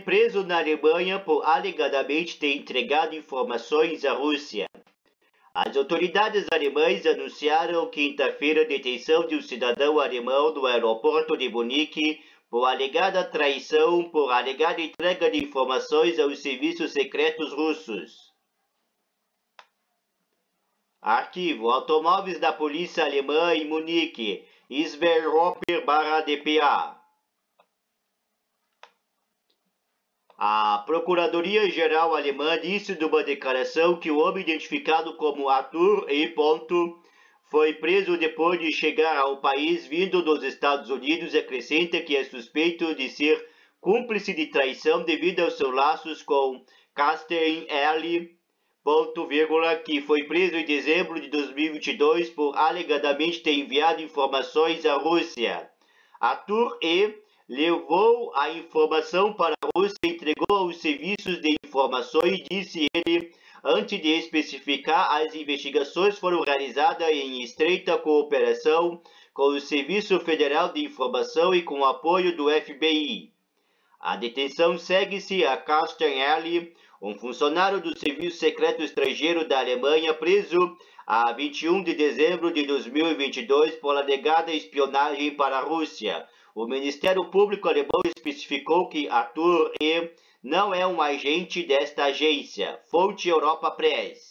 preso na Alemanha por alegadamente ter entregado informações à Rússia. As autoridades alemãs anunciaram quinta-feira a detenção de um cidadão alemão no aeroporto de Munique por alegada traição por alegada entrega de informações aos serviços secretos russos. Arquivo: automóveis da polícia alemã em Munique, Isberhofer/dpa. A Procuradoria-Geral alemã disse numa declaração que o homem identificado como Arthur E. foi preso depois de chegar ao país vindo dos Estados Unidos e acrescenta que é suspeito de ser cúmplice de traição devido aos seus laços com Carsten L., que foi preso em dezembro de 2022 por alegadamente ter enviado informações à Rússia. Arthur E. levou a informação para a Rússia e entregou aos serviços de informações, disse ele, antes de especificar. As investigações foram realizadas em estreita cooperação com o Serviço Federal de Informação e com o apoio do FBI. A detenção segue-se a Carsten L., um funcionário do Serviço Secreto Estrangeiro da Alemanha, preso a 21 de dezembro de 2022 por alegada espionagem para a Rússia. O Ministério Público alemão especificou que Arthur E. não é um agente desta agência. Fonte Europa Press.